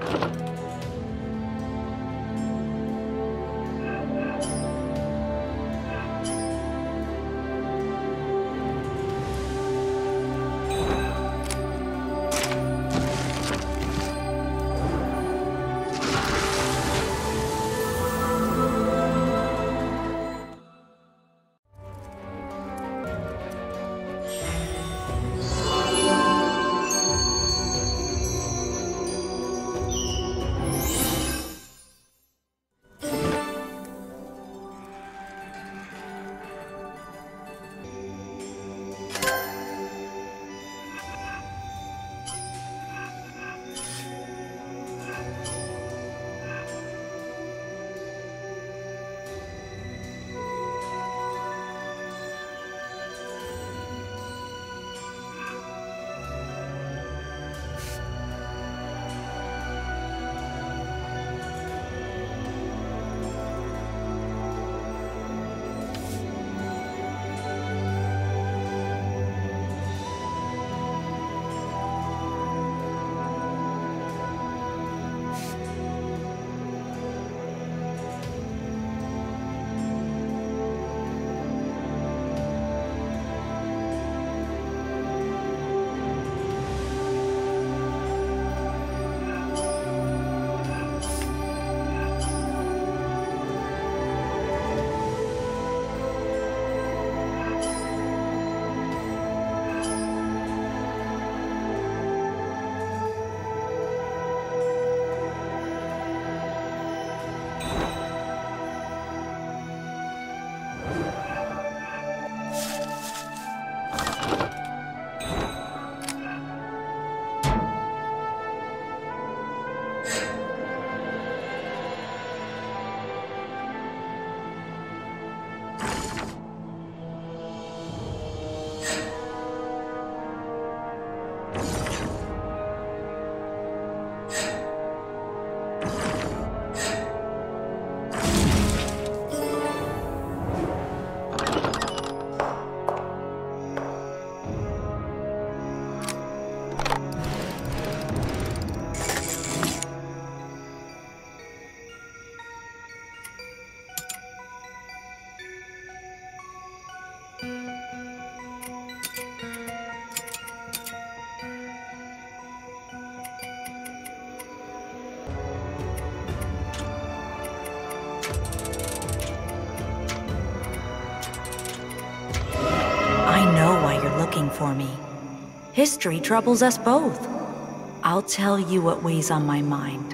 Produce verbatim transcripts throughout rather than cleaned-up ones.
Looking for me. History troubles us both. I'll tell you what weighs on my mind.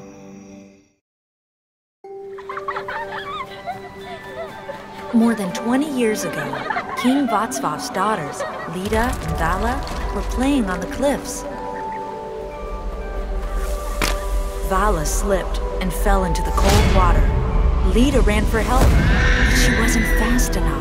More than twenty years ago, King Vatsvav's daughters, Lida and Vala, were playing on the cliffs. Vala slipped and fell into the cold water. Lida ran for help, but she wasn't fast enough.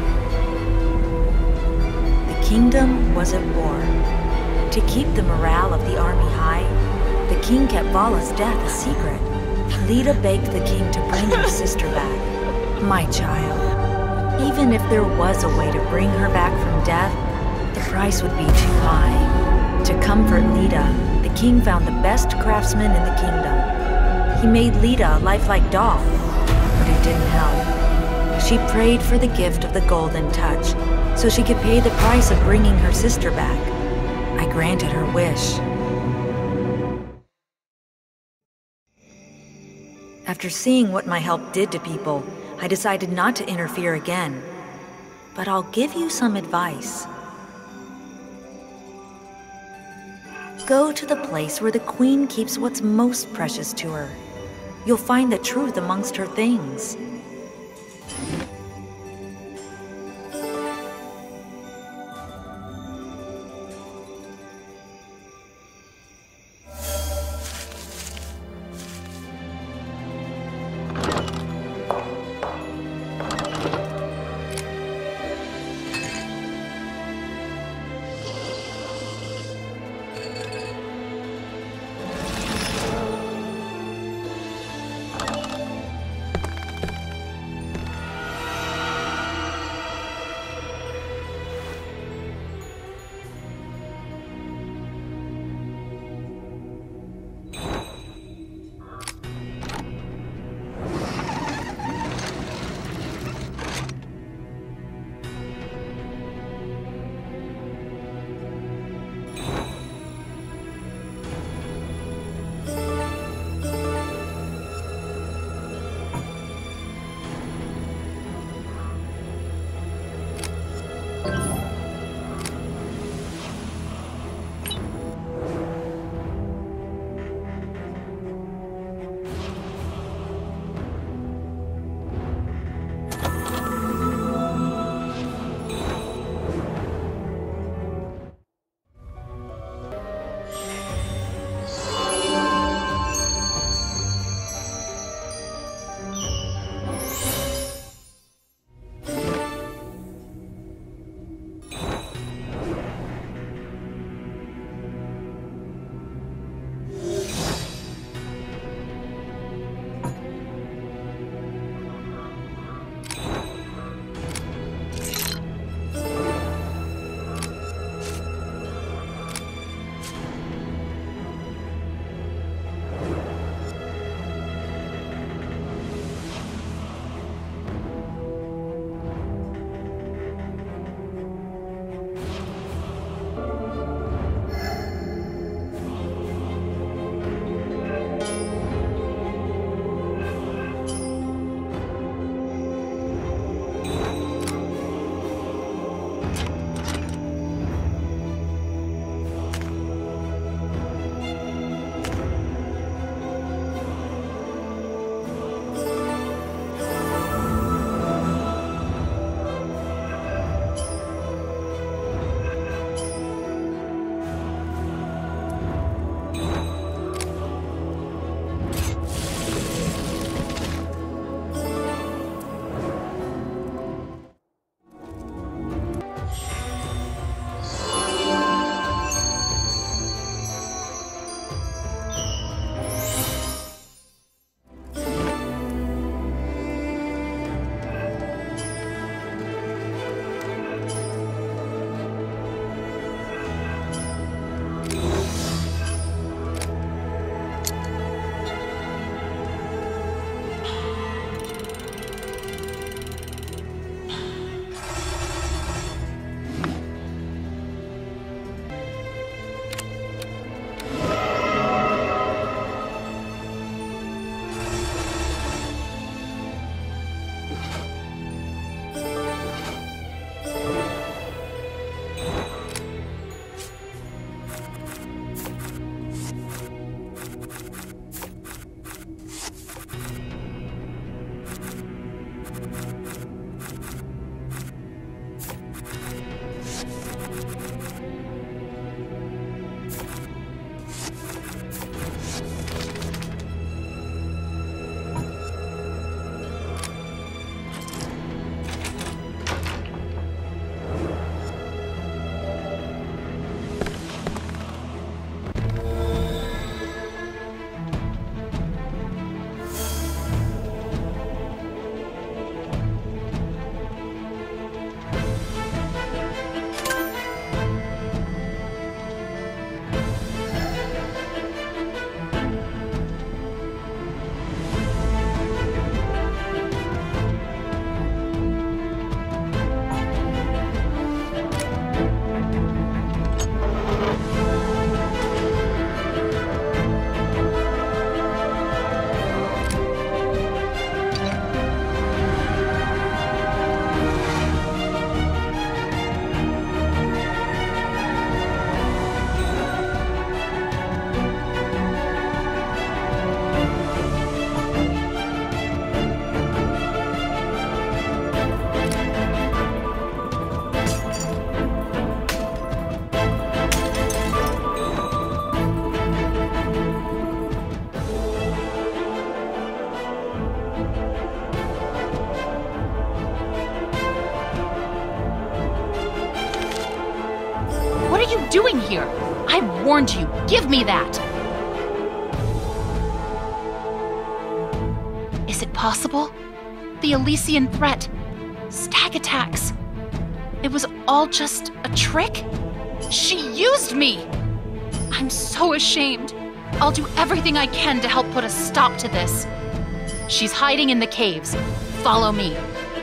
The kingdom was at war. To keep the morale of the army high, the king kept Vala's death a secret. Lida begged the king to bring her sister back. My child, even if there was a way to bring her back from death, the price would be too high. To comfort Lida, the king found the best craftsman in the kingdom. He made Lida a lifelike doll, but it didn't help. She prayed for the gift of the golden touch, so she could pay the price of bringing her sister back. I granted her wish. After seeing what my help did to people, I decided not to interfere again. But I'll give you some advice. Go to the place where the queen keeps what's most precious to her. You'll find the truth amongst her things. warned you. Give me that! Is it possible? The Elysian threat. Stag attacks. It was all just a trick? She used me! I'm so ashamed. I'll do everything I can to help put a stop to this. She's hiding in the caves. Follow me.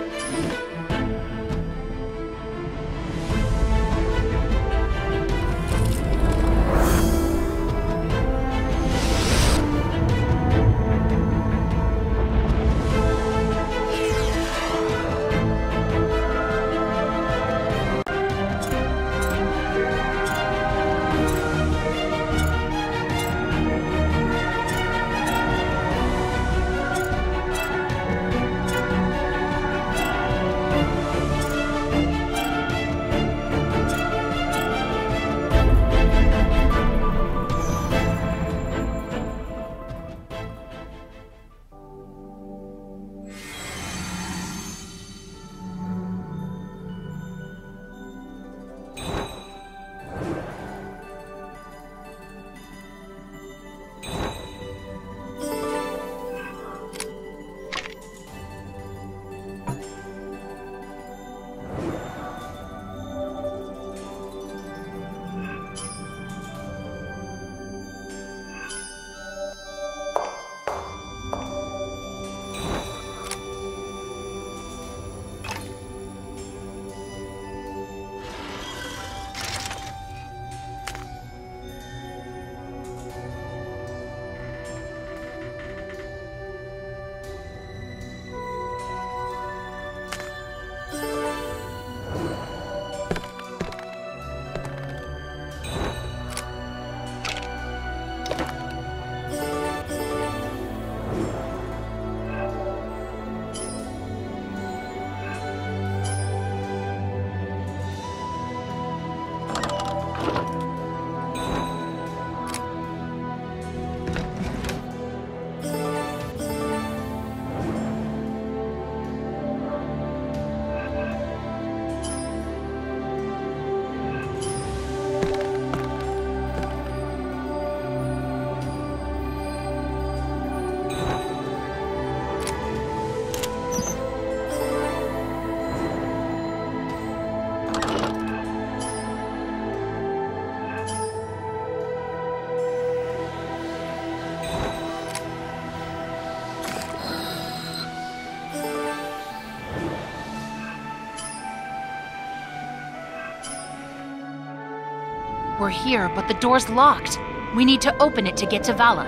We're here, but the door's locked. We need to open it to get to Vala.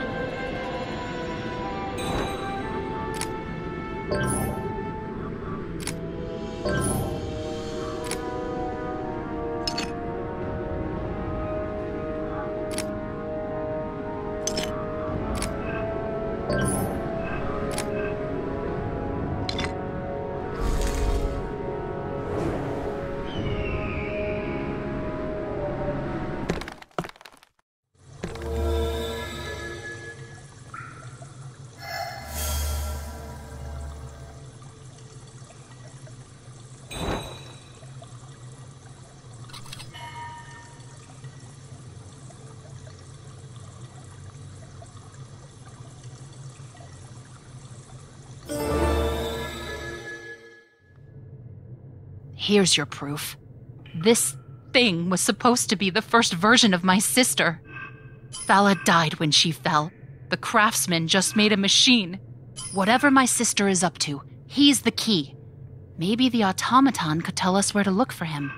Here's your proof. This thing was supposed to be the first version of my sister. Vala died when she fell. The craftsman just made a machine. Whatever my sister is up to, he's the key. Maybe the automaton could tell us where to look for him.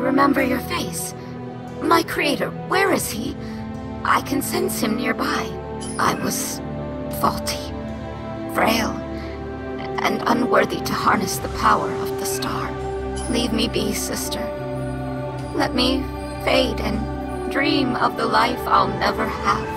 remember your face. My creator, where is he? I can sense him nearby. I was faulty, frail, and unworthy to harness the power of the star. Leave me be, sister. Let me fade and dream of the life I'll never have.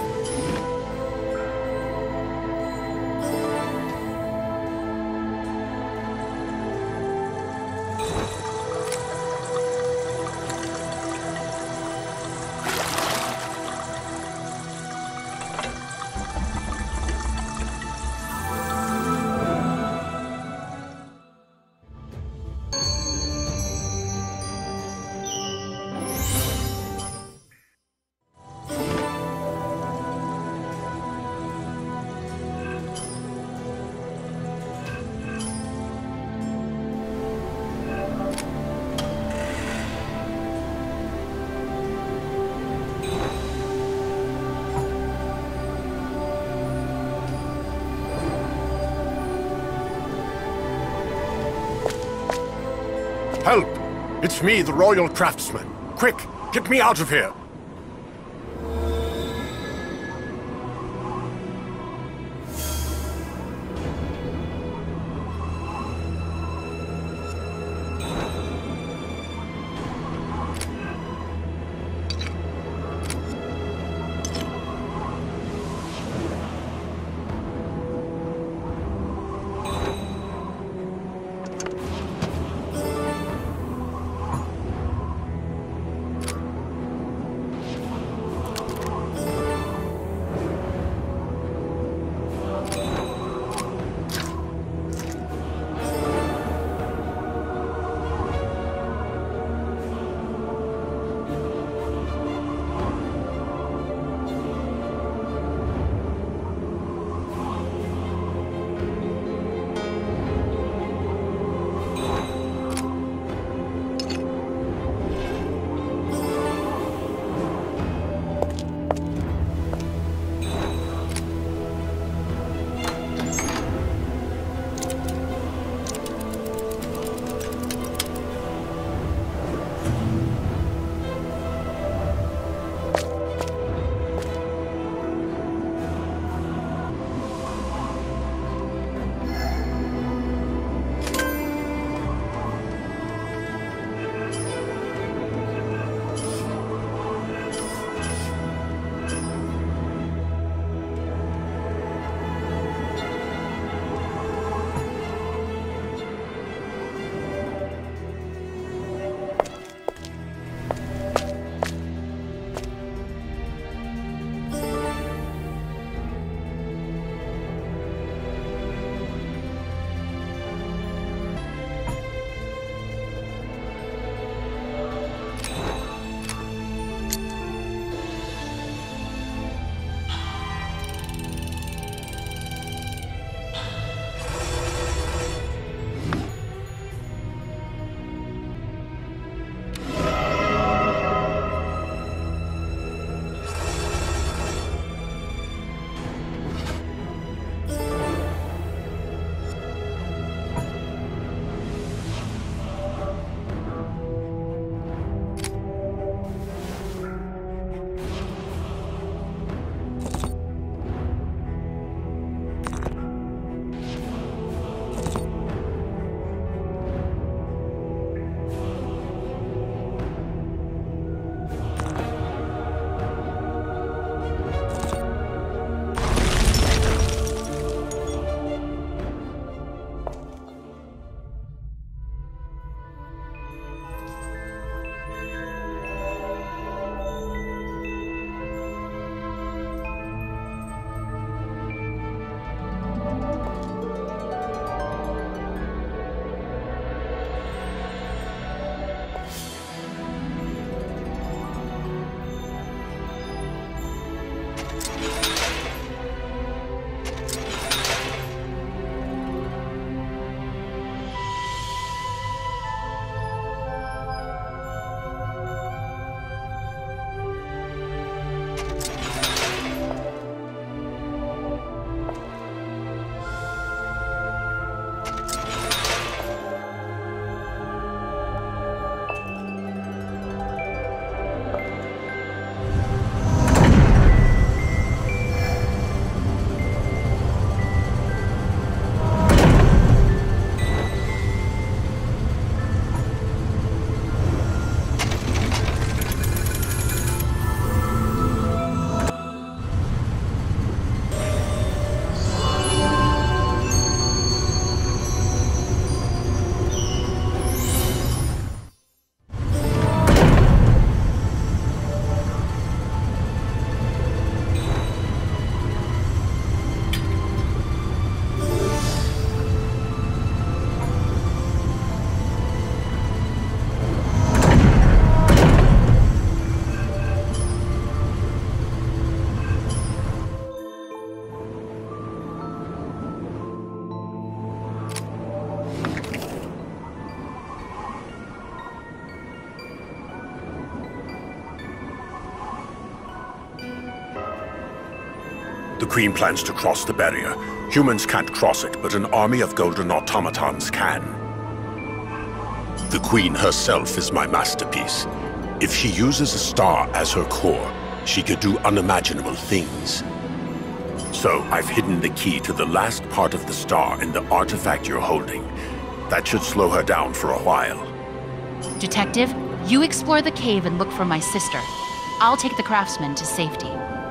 Help! It's me, the Royal Craftsman. Quick, get me out of here! The Queen plans to cross the barrier. Humans can't cross it, but an army of golden automatons can. The Queen herself is my masterpiece. If she uses a star as her core, she could do unimaginable things. So I've hidden the key to the last part of the star in the artifact you're holding. That should slow her down for a while. Detective, you explore the cave and look for my sister. I'll take the craftsman to safety.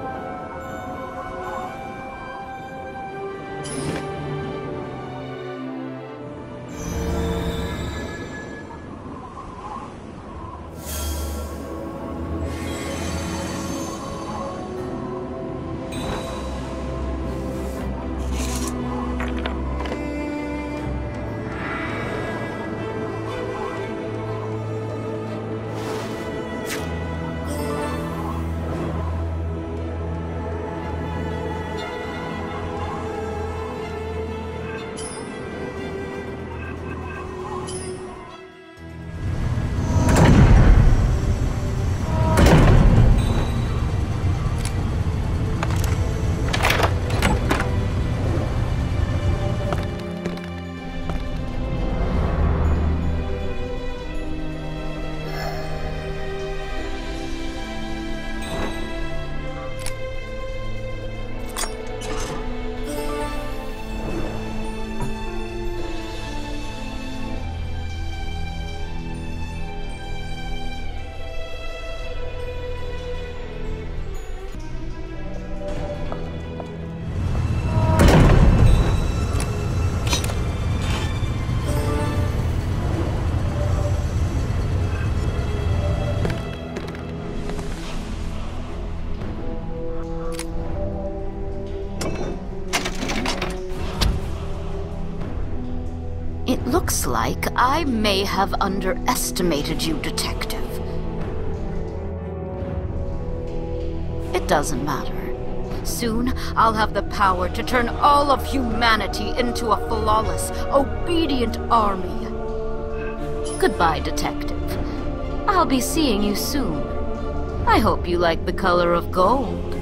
It looks like I may have underestimated you, Detective. It doesn't matter. Soon, I'll have the power to turn all of humanity into a flawless, obedient army. Goodbye, Detective. I'll be seeing you soon. I hope you like the color of gold.